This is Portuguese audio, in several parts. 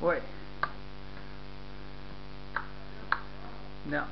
Oi. Não.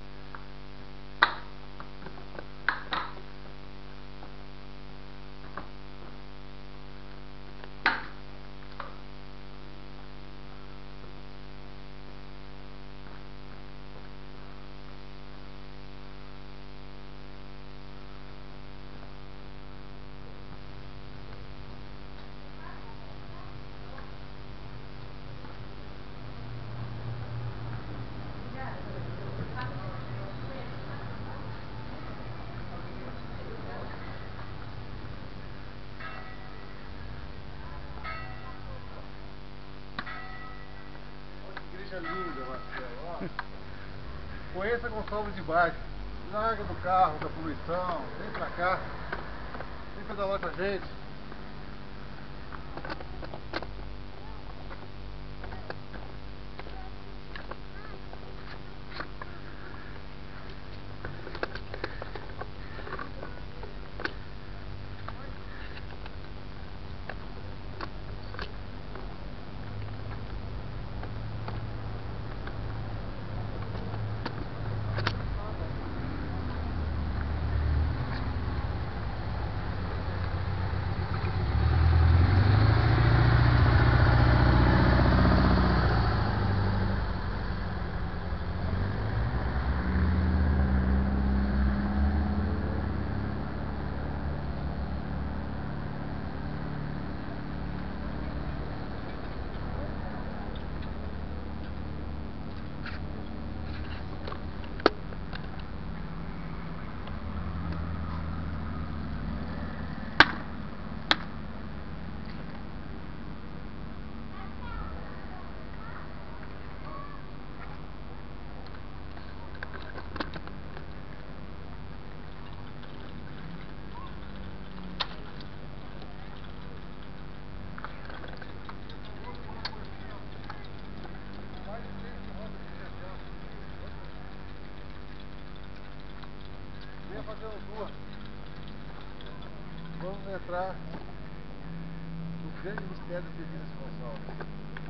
Igreja linda, Marcelo. Conheça Gonçalves de Baixo. Larga do carro, da poluição. Vem pra cá. Vem pedalar com a gente. Venha fazer uma rua. Vamos entrar no grande mistério de Minas Gonçalves.